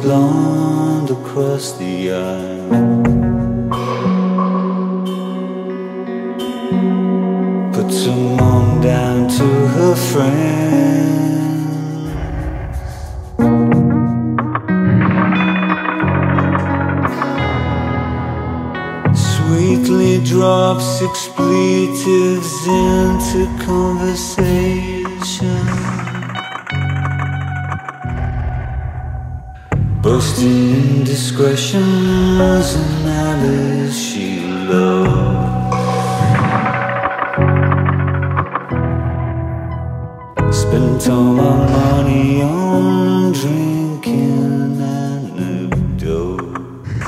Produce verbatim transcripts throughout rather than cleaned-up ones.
blonde across the aisle. Puts her mom down to her friends. Sweetly drops expletives into conversation, boasting indiscretions and alleys she loves. Spent all my money on drinking and noodles.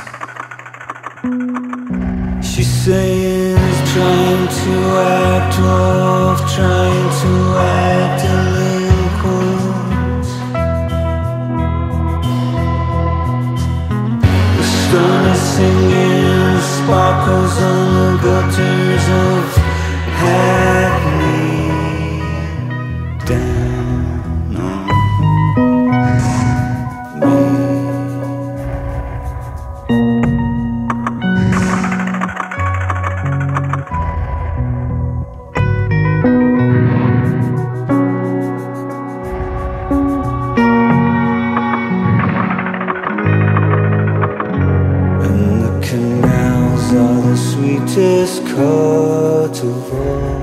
She's saying he's trying to act rough, trying to act delinquent. The sun is singing sparkles on the gutters of Hackney. Down on me. And the canals are the sweetest cut of all.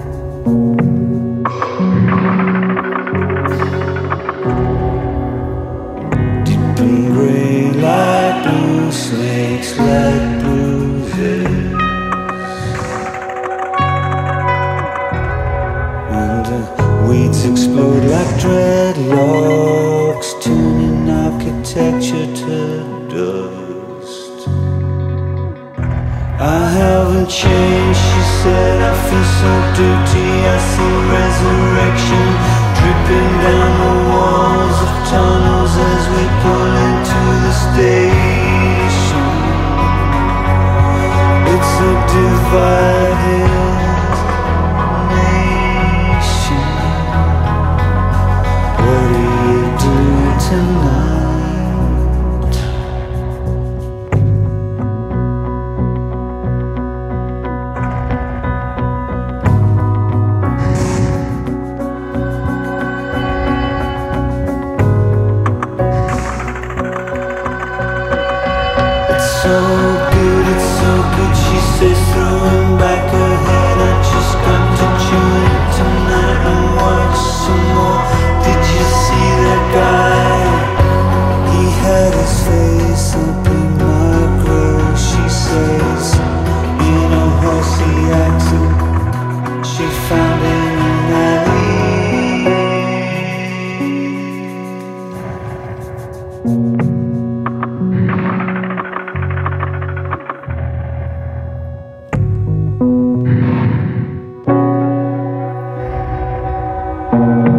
Like blue snakes, like bruises, and uh, weeds explode like dreadlocks, turning architecture to dust. I haven't changed, she said, I feel so dirty. I see resurrection dripping down the walls of tunnels as we pull into the station. It's a divided nation. What do you do tonight? So good, it's so good, she says, throwing back her head. I just got to chew it tonight and watch some more. Did you see that guy? He had his face up in my grill, she says, in a horsey accent. She found him in an alley. Thank you.